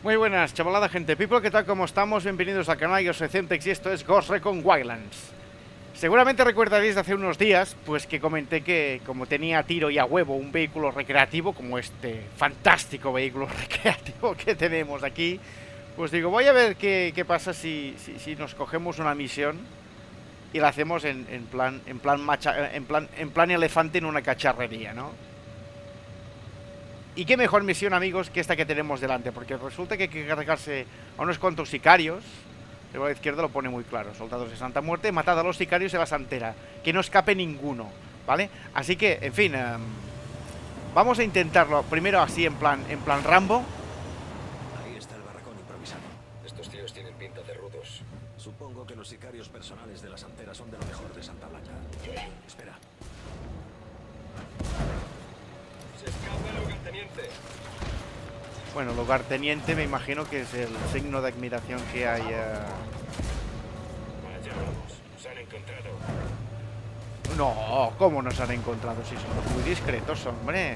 Muy buenas, chavalada gente people, ¿qué tal? ¿Cómo estamos? Bienvenidos al canal, yo soy Centex y esto es Ghost Recon Wildlands. Seguramente recordaréis de hace unos días, pues que comenté que como tenía a tiro y a huevo un vehículo recreativo, como este fantástico vehículo recreativo que tenemos aquí, pues digo, voy a ver qué pasa si nos cogemos una misión y la hacemos en plan elefante en una cacharrería, ¿no? Y qué mejor misión, amigos, que esta que tenemos delante, porque resulta que hay que cargarse a unos cuantos sicarios. De la izquierda lo pone muy claro: soldados de Santa Muerte, matad a los sicarios de la Santera, que no escape ninguno, ¿vale? Así que, en fin, vamos a intentarlo primero así, en plan Rambo. Ahí está el barracón improvisado. Estos tíos tienen pinta de rudos. Supongo que los sicarios personales de la Santera son de lo mejor de Santa Blanca. Espera. Se escapa el lugarteniente. Bueno, lugarteniente me imagino que es el signo de admiración que hay. Allá vamos. Nos han encontrado. No, ¿cómo nos han encontrado? Si son muy discretos, hombre.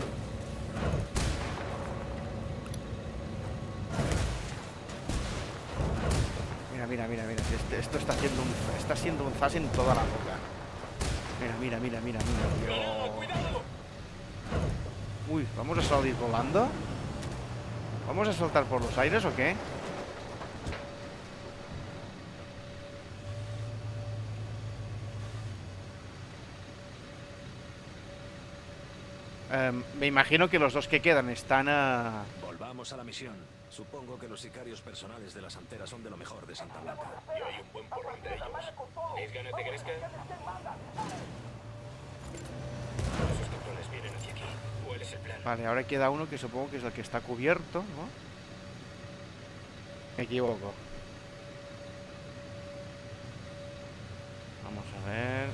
Mira. Esto está siendo un zas en toda la boca. Mira. Dios. Uy, ¿vamos a salir volando? ¿Vamos a saltar por los aires o qué? Me imagino que los dos que quedan están a... Volvamos a la misión. Supongo que los sicarios personales de la Santera son de lo mejor de Santa Blanca. Y hay un buen porrón de ellos. ¿Tenéis ganas de Gresca? Esos cabrones vienen hacia aquí. ¿Cuál es el plan? Vale, ahora queda uno que supongo que es el que está cubierto, ¿no? Me equivoco. Vamos a ver.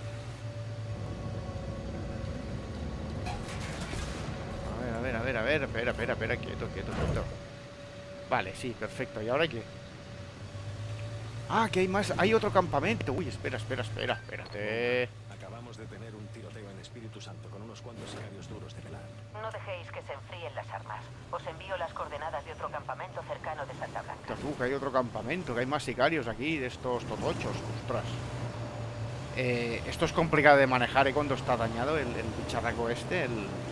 A ver. Espera. Quieto. Vale, sí, perfecto. ¿Y ahora qué? Ah, que hay más. Hay otro campamento. Uy, espérate. Acabamos de tener un tiroteo en Espíritu Santo con unos cuantos sicarios duros de pelar. No dejéis que se enfríen las armas. Os envío las coordenadas de otro campamento cercano de Santa Blanca. Que hay otro campamento, que hay más sicarios aquí, de estos totochos. Ostras. Esto es complicado de manejar, cuando está dañado el bicharraco este.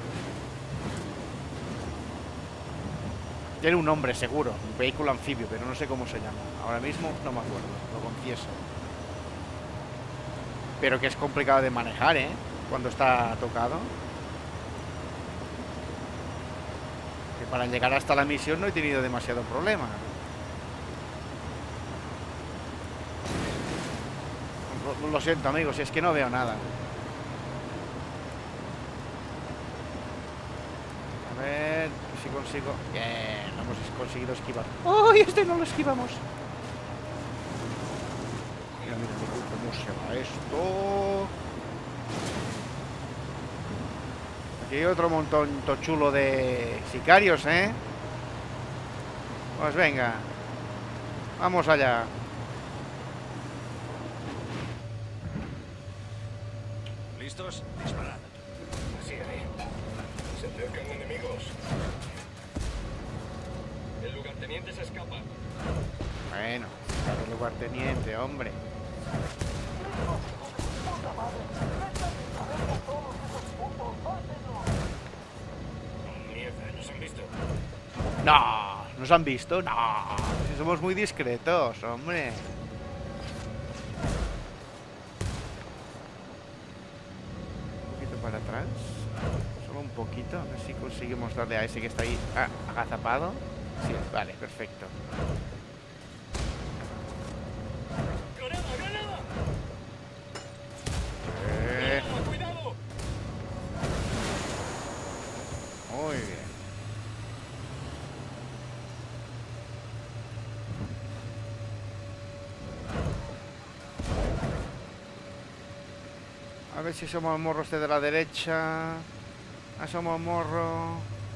Tiene un nombre seguro, un vehículo anfibio, pero no sé cómo se llama. Ahora mismo no me acuerdo, lo confieso. Pero que es complicado de manejar, cuando está tocado. Que para llegar hasta la misión no he tenido demasiado problema. Lo siento, amigos, es que no veo nada. A ver si consigo... Bien, hemos conseguido esquivar. ¡Ay, este no lo esquivamos! Mira, cómo se va esto. Aquí hay otro montón chulo de sicarios, Pues venga. Vamos allá. ¿Listos? Disparad. Así haré. Se acercan enemigos. El lugarteniente se escapa. Bueno, el lugarteniente, hombre. Mierda, ¿nos han visto? No, ¿nos han visto? No, si somos muy discretos, hombre. Un poquito para atrás. Solo un poquito, a ver si conseguimos darle a ese que está ahí agazapado. Sí, vale, perfecto. ¡Granada! ¡Cuidado! Muy bien. A ver si somos morros de la derecha. Somos morro.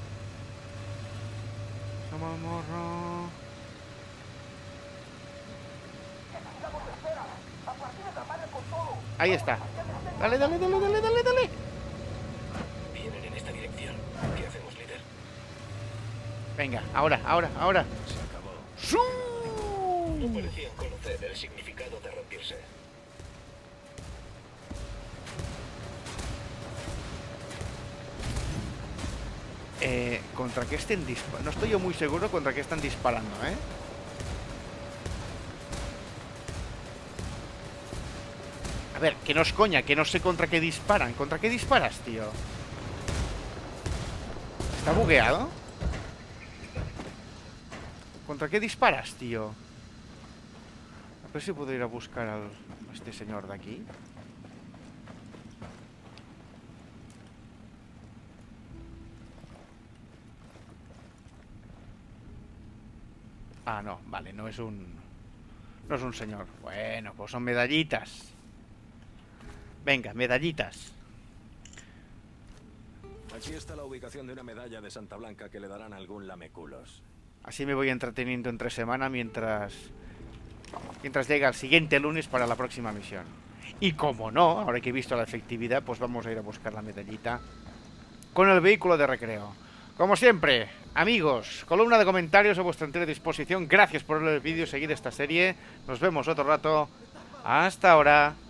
Ahí está. Dale. Vienen en esta dirección. ¿Qué hacemos, líder? Venga, ahora, ahora, ahora. Se acabó. ¡Sú! No parecían conocer el significado de rendirse. ¿Contra qué estén disparando? No estoy yo muy seguro contra qué están disparando, ¿eh? A ver, que no es coña, que no sé contra qué disparan. ¿Contra qué disparas, tío? ¿Está bugueado? ¿Contra qué disparas, tío? A ver si puedo ir a buscar a este señor de aquí. Ah, no, vale, no es un... No es un señor. Bueno, pues son medallitas. Venga, medallitas. Aquí está la ubicación de una medalla de Santa Blanca que le darán a algún lameculos. Así me voy entreteniendo entre semana mientras llega el siguiente lunes para la próxima misión. Y como no, ahora que he visto la efectividad, pues vamos a ir a buscar la medallita con el vehículo de recreo. Como siempre, amigos, columna de comentarios a vuestra entera disposición. Gracias por ver el vídeo y seguir esta serie. Nos vemos otro rato. Hasta ahora.